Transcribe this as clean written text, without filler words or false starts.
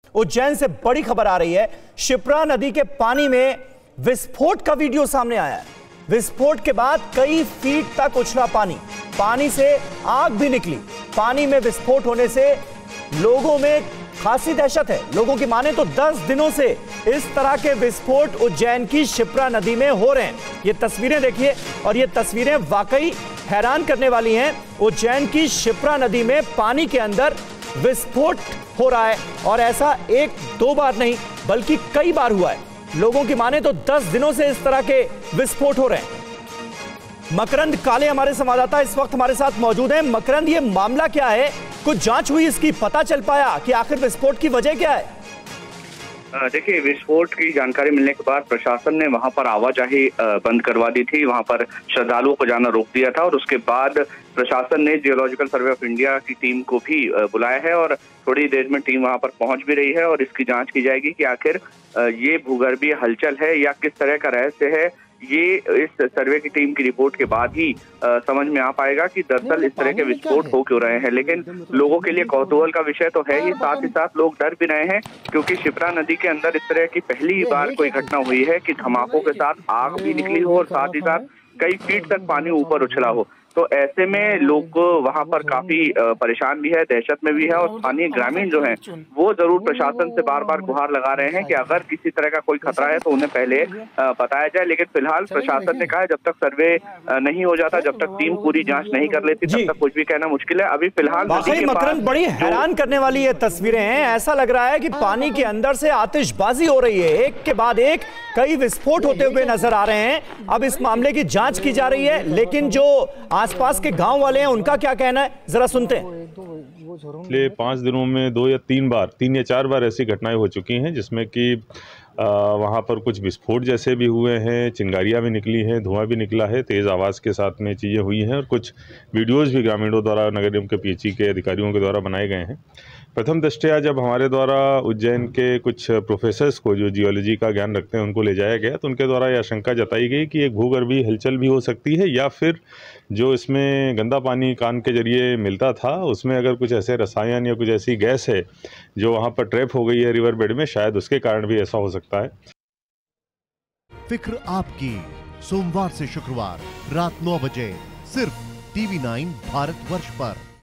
उज्जैन से बड़ी खबर आ रही है। शिप्रा नदी के पानी में विस्फोट का वीडियो सामने आया है। विस्फोट के बाद कई फीट तक उछला पानी से आग भी निकली। पानी में विस्फोट होने से लोगों में खासी दहशत है। लोगों की माने तो 10 दिनों से इस तरह के विस्फोट उज्जैन की शिप्रा नदी में हो रहे हैं। ये तस्वीरें देखिए और ये तस्वीरें वाकई हैरान करने वाली हैं। उज्जैन की शिप्रा नदी में पानी के अंदर विस्फोट हो रहा है और ऐसा 1-2 बार नहीं बल्कि कई बार हुआ है। लोगों की माने तो 10 दिनों से इस तरह के विस्फोट हो रहे हैं। मकरंद काले हमारे संवाददाता इस वक्त हमारे साथ मौजूद हैं। मकरंद, ये मामला क्या है? कुछ जांच हुई इसकी? पता चल पाया कि आखिर विस्फोट की वजह क्या है? देखिए, विस्फोट की जानकारी मिलने के बाद प्रशासन ने वहां पर आवाजाही बंद करवा दी थी। वहां पर श्रद्धालुओं को जाना रोक दिया था और उसके बाद प्रशासन ने जियोलॉजिकल सर्वे ऑफ इंडिया की टीम को भी बुलाया है और थोड़ी देर में टीम वहां पर पहुंच भी रही है और इसकी जांच की जाएगी कि आखिर ये भूगर्भीय हलचल है या किस तरह का रहस्य है। ये इस सर्वे की टीम की रिपोर्ट के बाद ही समझ में आ पाएगा कि दरअसल इस तरह के विस्फोट हो क्यों रहे हैं। लेकिन लोगों के लिए कौतूहल का विषय तो है ही साथ लोग डर भी रहे हैं, क्योंकि शिप्रा नदी के अंदर इस तरह की पहली बार कोई घटना हुई है कि धमाकों के साथ आग भी निकली हो और साथ ही साथ कई फीट तक पानी ऊपर उछला हो। तो ऐसे में लोग वहां पर काफी परेशान भी है, दहशत में भी है और स्थानीय ग्रामीण जो हैं वो जरूर प्रशासन से बार बार गुहार लगा रहे हैं कि अगर किसी तरह का कोई खतरा है तो उन्हें पहले बताया जाए। लेकिन फिलहाल प्रशासन ने कहा है जब तक सर्वे नहीं हो जाता, जब तक टीम पूरी जांच नहीं कर लेती, तब तक कुछ भी कहना मुश्किल है। अभी फिलहाल मकरंद, बड़ी हैरान करने वाली ये तस्वीरें हैं। ऐसा लग रहा है कि पानी के अंदर से आतिशबाजी हो रही है, एक के बाद एक कई विस्फोट होते हुए नजर आ रहे हैं। अब इस मामले की जांच की जा रही है, लेकिन जो आसपास के गांव वाले हैं उनका क्या कहना है, जरा सुनते हैं। पिछले 5 दिनों में 2 या 4 बार ऐसी घटनाएं हो चुकी हैं जिसमें कि वहां पर कुछ विस्फोट जैसे भी हुए हैं, चिंगारियां भी निकली हैं, धुआं भी निकला है, तेज़ आवाज़ के साथ में चीज़ें हुई हैं और कुछ वीडियोस भी ग्रामीणों द्वारा, नगर निगम के पीएचई के अधिकारियों के द्वारा बनाए गए हैं। प्रथम दृष्टया जब हमारे द्वारा उज्जैन के कुछ प्रोफेसर्स को जो जियोलॉजी का ज्ञान रखते हैं उनको ले जाया गया तो उनके द्वारा यह आशंका जताई गई कि एक भूगर्भीय हलचल भी हो सकती है या फिर जो इसमें गंदा पानी कान के जरिए मिलता था उसमें अगर कुछ ऐसे रसायन या कुछ ऐसी गैस है जो वहाँ पर ट्रैप हो गई है रिवर बेड में, शायद उसके कारण भी ऐसा हो सकता है। फिक्र आपकी, सोमवार से शुक्रवार रात 9 बजे सिर्फ TV9 भारतवर्ष पर।